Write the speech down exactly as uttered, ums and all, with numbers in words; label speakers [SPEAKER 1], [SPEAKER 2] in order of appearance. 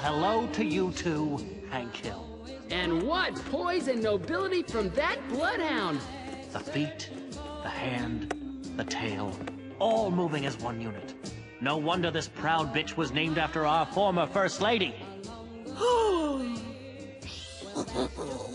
[SPEAKER 1] hello to you too, Hank Hill.
[SPEAKER 2] And what poise and nobility from that bloodhound!
[SPEAKER 1] The feet, the hand, the tail, all moving as one unit. No wonder this proud bitch was named after our former First Lady.